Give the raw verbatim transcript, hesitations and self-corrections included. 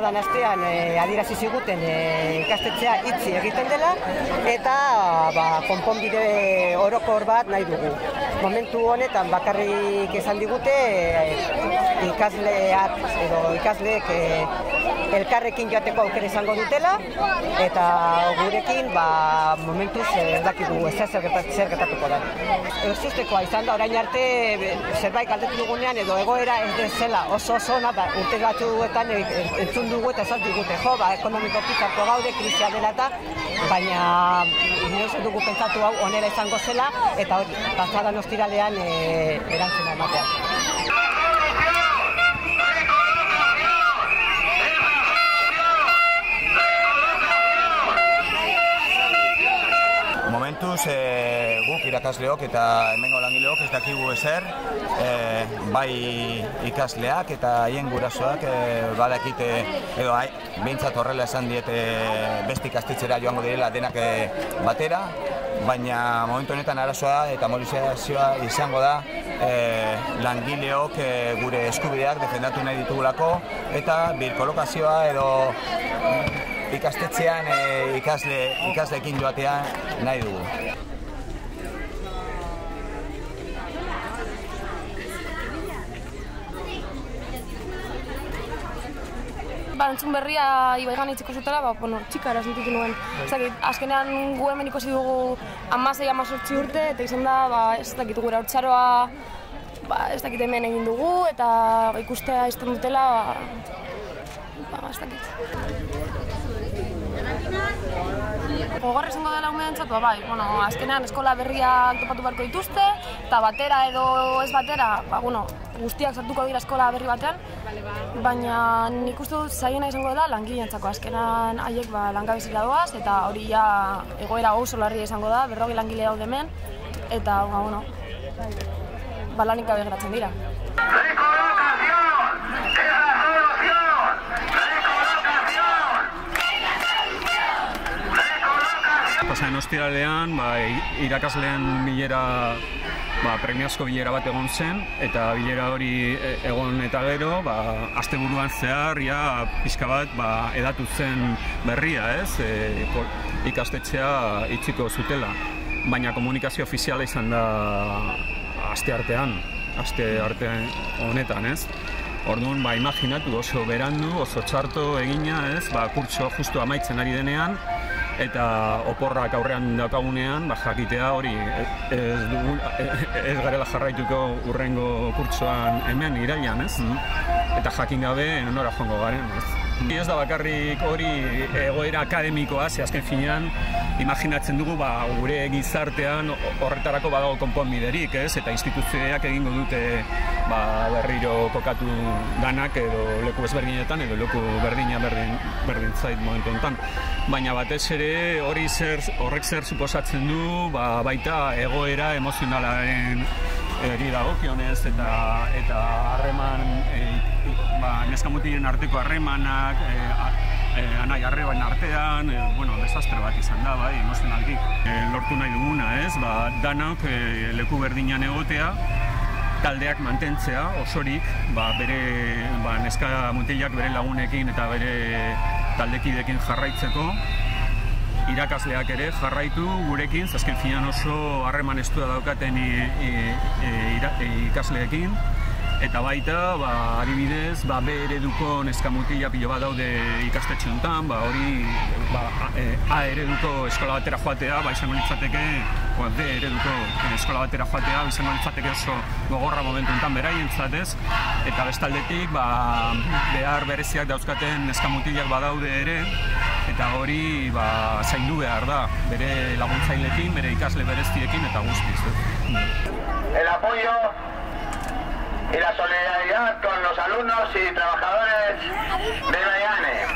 pasadan astean e, adierazi ziguten e, ikastetxea itxi egiten dela eta ba, konponbide orokor bat nahi dugu. Momentu honetan bakarrik esan digute e, ikasleak edo ikasleek e, elkarrekin joateko aukera izango dutela eta gurekin ba, momentuz ez dakigu ez zer gertatuko da. Ezustekoa izan da, orain arte zerbait galdetu dugunean edo egoera ez dela oso oso ona, ba, urte batzuetan entzun dugu eta esan digute, jo, ba, ekonomiko pitzarko gaude, krisia dela eta, baina inoiz ez dugu pentsatu hau onera izango zela eta hori, pasadan ostiralean e, erantzuna ematea. Momentuz, e, guk irakasleok eta hemengo langileok ez dakigu ezer, e, bai ikasleak eta haien gurasoak e, badakite, edo hai, behintzat horrela esan diete beste ikastetxera joango direla denak e, batera, baina momentu honetan arazoa eta mobilizazioa izango da e, langileok e, gure eskubideak defendatu nahi ditugulako eta birkolokazioa edo ikastetxean e, ikasle, ikasleekin joatea nahi dugu. Ba, entzun berria Ibaigan itziko zutela, ba, bueno, txikara sentitu nuen. Zagit, azkenean gu hemen ikusi dugu hamasei hamazortzi urte, eta izan da, ba, ez dakit gure haurtzaroa, ba, ez dakit hemen egin dugu, eta ba, ikustea izten dutela, ba, ba, ez dakit. Gogorra izango dela umeentzat, ba, bai, bueno, azkenean eskola berriak topatu beharko dituzte, eta batera edo ez batera, ba, bueno, guztiak sartuko dira eskola berri batean, baina nik uste dut zaiena izango dela langileentzako, azkenan haiek ba, langabezira doaz, eta hori ja egoera oso larria izango da, berrogei langile daude hemen, eta ba, bueno, ba, lanik gabe geratzen dira. Pasaden ostiralean, ba, irakasleen bilera, ba, premiazko bilera bat egon zen, eta bilera hori egon eta gero, ba, asteburuan zehar, ja, pixka bat, ba, edatu zen berria, ez? E, ikastetxea itxiko zutela. Baina komunikazio ofiziala izan da aste artean, aste arte honetan, ez? Orduan, ba, imaginatu oso berandu, oso txarto egina, ez? Ba, kurtso justu amaitzen ari denean, eta oporrak aurrean daukagunean, ba, jakitea hori ez, dugu, ez garela jarraituko urrengo kurtsoan hemen irailan, ez? Eta jakin gabe nora joango garen, ez? Ez da bakarrik hori egoera akademikoa, ze azken finean imaginatzen dugu ba, gure gizartean horretarako badago konponbiderik, ez? Eta instituzioak egingo dute ba, berriro kokatu danak edo leku ezberdinetan edo leku berdina berdin, berdin zait momentu honetan. Baina batez ere hori zer, horrek zer suposatzen du ba, baita egoera emozionalaren eri dagokionez eta eta harreman e, ba, neskamutilen arteko harremanak, e, e, anai arrebain artean, e, bueno, desastre bat izan da, bai, emozionalki. E, lortu nahi duguna, ez, ba, danok e, leku berdinan egotea, taldeak mantentzea osorik, ba, bere ba, neska mutilak bere lagunekin eta bere taldekidekin jarraitzeko, irakasleak ere jarraitu gurekin, azken finean oso harreman estua daukaten i, i, i, i, ikasleekin, eta baita, ba, adibidez, ba, B ereduko neskamutila pilo bat daude ikastetxe honetan, ba, hori ba, A ereduko eskola batera joatea, ba, izango litzateke, ba, D ereduko eskola batera joatea, ba, izango litzateke oso gogorra momentu honetan beraientzat, ez, eta bestaldetik, ba, behar bereziak dauzkaten neskamutilak badaude ere, eta hori ba, zaindu behar da, bere laguntzailekin, bere ikasle bereziekin eta guztiz. El apoyo y la solidaridad con los alumnos y trabajadores de Ibaiane.